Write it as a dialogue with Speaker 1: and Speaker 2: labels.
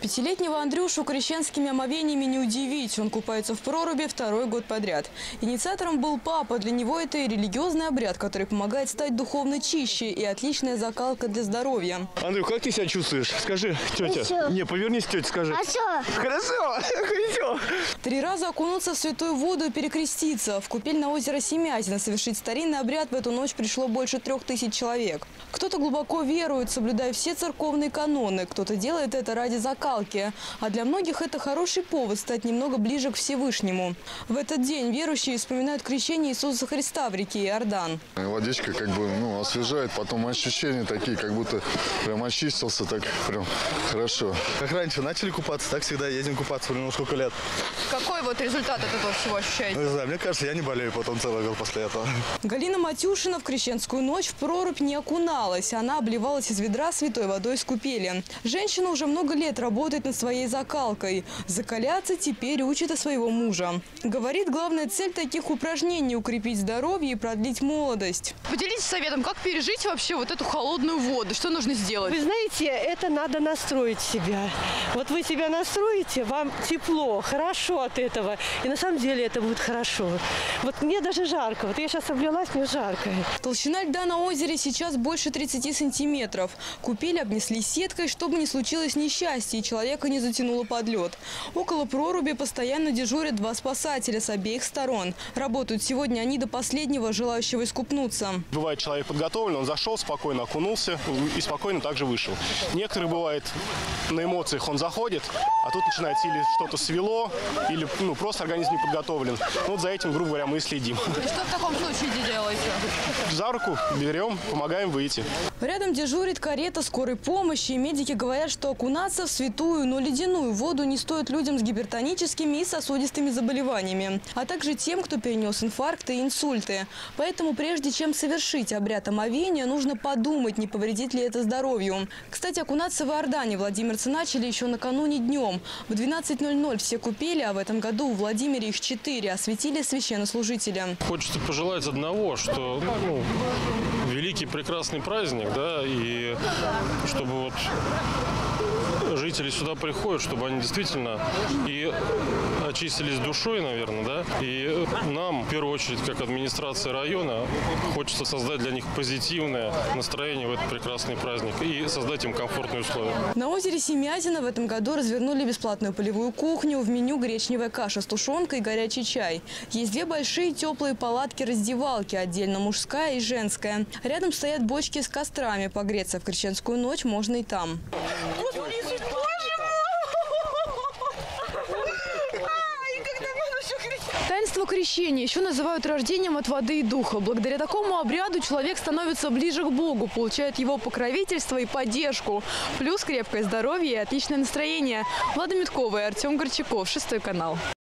Speaker 1: Пятилетнего Андрюшу крещенскими омовениями не удивить. Он купается в проруби второй год подряд. Инициатором был папа. Для него это и религиозный обряд, который помогает стать духовно чище, и отличная закалка для здоровья.
Speaker 2: Андрю, как ты себя чувствуешь? Скажи, тетя.
Speaker 3: Хорошо.
Speaker 2: Не, повернись, тетя, скажи.
Speaker 3: Хорошо.
Speaker 2: Хорошо.
Speaker 1: 3 раза окунуться в святую воду и перекреститься. В купель на озеро Семятина совершить старинный обряд в эту ночь пришло больше 3000 человек. Кто-то глубоко верует, соблюдая все церковные каноны. Кто-то делает это ради закалки. А для многих это хороший повод стать немного ближе к Всевышнему. В этот день верующие вспоминают крещение Иисуса Христа в реке Иордан.
Speaker 4: Водичка освежает, потом ощущения такие, как будто прям очистился, так прям хорошо.
Speaker 2: Как раньше начали купаться, так всегда едем купаться, сколько лет.
Speaker 1: Какой вот результат от этого всего ощущаете?
Speaker 4: Ну,
Speaker 2: Не знаю, мне кажется, я не болею потом целый год после этого.
Speaker 1: Галина Матюшина в крещенскую ночь в прорубь не окуналась. Она обливалась из ведра святой водой с купели. Женщина уже много лет работает над своей закалкой. Закаляться теперь учит и своего мужа. Говорит, главная цель таких упражнений – укрепить здоровье и продлить молодость. Поделитесь советом, как пережить вообще вот эту холодную воду? Что нужно сделать?
Speaker 5: Вы знаете, это надо настроить себя. Вот вы себя настроите, вам тепло, хорошо от этого. И на самом деле это будет хорошо. Вот мне даже жарко. Вот я сейчас облилась, мне жарко.
Speaker 1: Толщина льда на озере сейчас больше 30 сантиметров. Купель обнесли сеткой, чтобы не случилось несчастья и человека не затянуло под лед. Около проруби постоянно дежурят 2 спасателя с обеих сторон. Работают сегодня они до последнего желающего искупнуться.
Speaker 2: Бывает, человек подготовлен, он зашел, спокойно окунулся и спокойно также вышел. Некоторые, бывает, на эмоциях он заходит, а тут начинается или что-то свело, или просто организм не подготовлен. Вот за этим, грубо говоря, мы и следим.
Speaker 1: И что в таком случае делаете?
Speaker 2: За руку берем, помогаем выйти.
Speaker 1: Рядом дежурит карета скорой помощи. И медики говорят, что окунаться в святую, но ледяную воду не стоит людям с гипертоническими и сосудистыми заболеваниями, а также тем, кто перенес инфаркты и инсульты. Поэтому прежде чем совершить обряд омовения, нужно подумать, не повредит ли это здоровью. Кстати, окунаться в Иордане владимирцы начали еще накануне днем. В 12:00 все купели, а в этом году в Владимире их 4, осветили священнослужители.
Speaker 6: Хочется пожелать одного, что великий прекрасный праздник, да, и чтобы жители сюда приходят, чтобы они действительно и очистились душой, наверное, да, и нам, в первую очередь, как администрация района, хочется создать для них позитивное настроение в этот прекрасный праздник и создать им комфортные условия.
Speaker 1: На озере Семятина в этом году развернули бесплатную полевую кухню. В меню гречневая каша с тушенкой и горячий чай. Есть 2 большие теплые палатки-раздевалки, отдельно мужская и женская. Рядом стоят бочки с кострами. Погреться в крещенскую ночь можно и там. Таинство крещения еще называют рождением от воды и духа. Благодаря такому обряду человек становится ближе к Богу, получает его покровительство и поддержку. Плюс крепкое здоровье и отличное настроение. Влада Миткова и Артем Горчаков, 6 канал.